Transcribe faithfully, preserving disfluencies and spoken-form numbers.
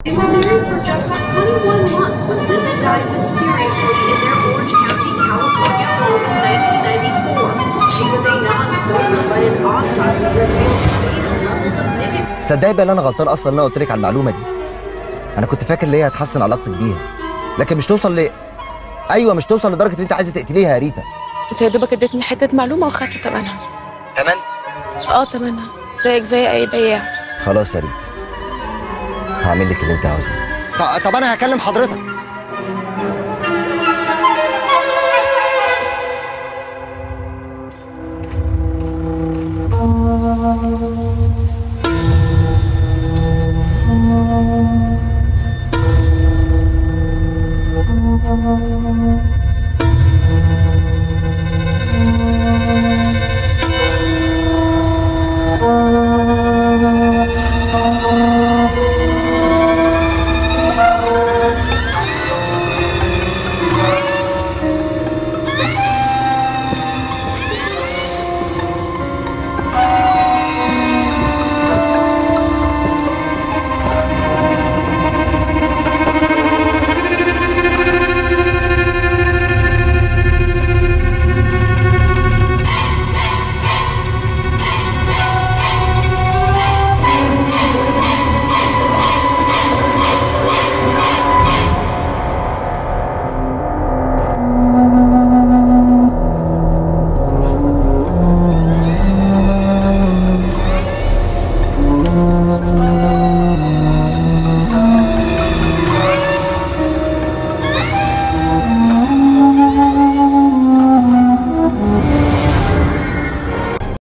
They were married for just twenty-one months when Linda died mysteriously in their Orange County, California home in nineteen ninety-four. She was a non-smoker, but an autopsy revealed fatal levels of nicotine. صدقني بقى انا غلطان اصلا ان انا قلت لك على المعلومه دي. انا كنت فاكر ان هي هتحسن علاقتك بيها، لكن مش توصل ل ايوه مش توصل لدرجه ان انت عايزه تقتليها يا ريتا. انت يا دوبك اديتني حته معلومه واخدت ثمنها. تمن؟ اه ثمنها، زيك زي اي بياع. خلاص يا ريتا، هعمل لك اللي انت عاوزاه. طب انا هكلم حضرتك.